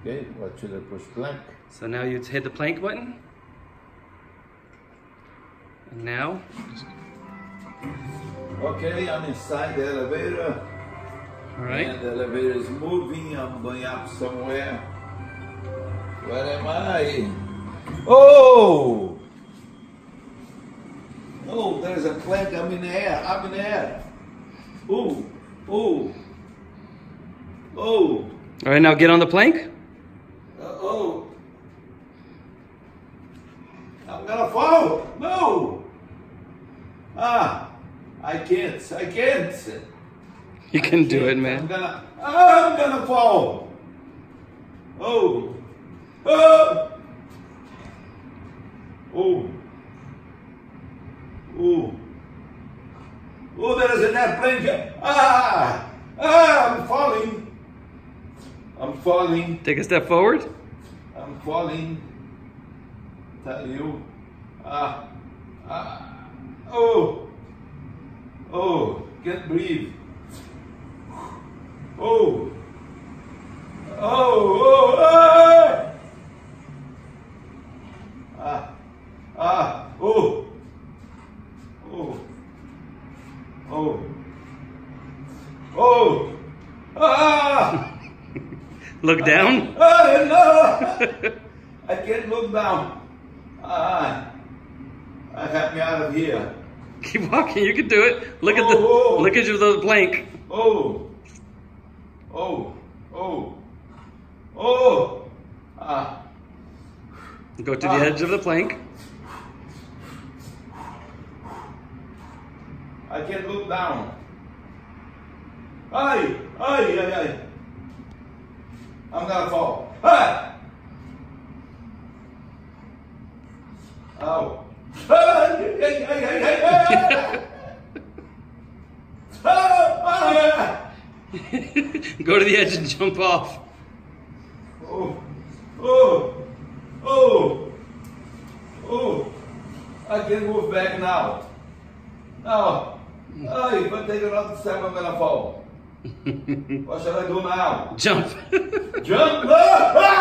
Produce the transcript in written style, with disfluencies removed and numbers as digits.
Okay, what should I push? Plank. So now you hit the plank button. And now? Okay, I'm inside the elevator. All right. And the elevator is moving. I'm going up somewhere. Where am I? Oh! Oh, there's a plank. I'm in the air. I'm in the air. Oh, oh, oh. All right, now get on the plank. Oh. I'm gonna fall. No. Ah, I can't. I can't. You can do it, man. I'm gonna fall. Oh. Oh. Oh. Oh. Oh, there is an airplane. Ah. Ah, I'm falling. I'm falling. Take a step forward. I'm falling. Tell you. Oh. Oh. Can't breathe. Oh. Oh. Oh. Oh. Oh. Oh. Oh. Ah. Look down. No. I can't look down. Help me out of here. Keep walking. You can do it. Look at look at the plank. Oh. Oh. Oh. Oh. Go to the edge of the plank. I can't look down. Ay. Ay. Ay. Ay. I'm gonna fall. Ah! Oh. Ay, ay, ay, ay, ay, ay. Go to the edge and jump off. Oh. Oh. Oh. Oh. I can move back now. No. Ay, if I take another step, I'm gonna fall. What shall I do now? Jump. Jump!